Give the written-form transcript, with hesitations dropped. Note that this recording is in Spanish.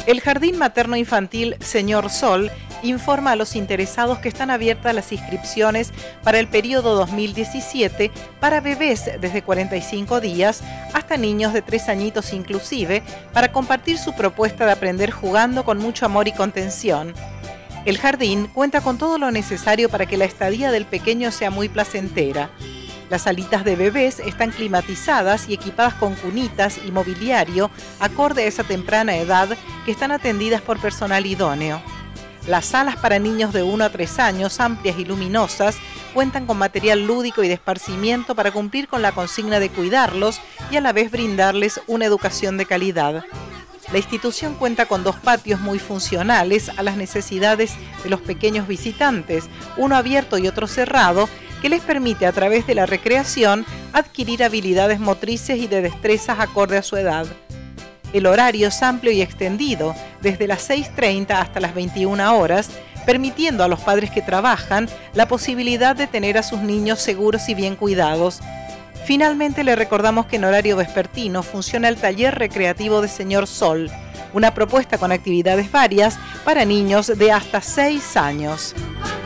El Jardín Materno Infantil Señor Sol informa a los interesados que están abiertas las inscripciones para el periodo 2017 para bebés desde 45 días hasta niños de 3 añitos inclusive, para compartir su propuesta de aprender jugando con mucho amor y contención. El jardín cuenta con todo lo necesario para que la estadía del pequeño sea muy placentera. Las salitas de bebés están climatizadas y equipadas con cunitas y mobiliario acorde a esa temprana edad, que están atendidas por personal idóneo. Las salas para niños de 1 a 3 años, amplias y luminosas, cuentan con material lúdico y de esparcimiento para cumplir con la consigna de cuidarlos y a la vez brindarles una educación de calidad. La institución cuenta con 2 patios muy funcionales a las necesidades de los pequeños visitantes, uno abierto y otro cerrado, que les permite a través de la recreación adquirir habilidades motrices y de destrezas acorde a su edad. El horario es amplio y extendido, desde las 6:30 hasta las 21 horas, permitiendo a los padres que trabajan la posibilidad de tener a sus niños seguros y bien cuidados. Finalmente, le recordamos que en horario vespertino funciona el taller recreativo de Señor Sol, una propuesta con actividades varias para niños de hasta 6 años.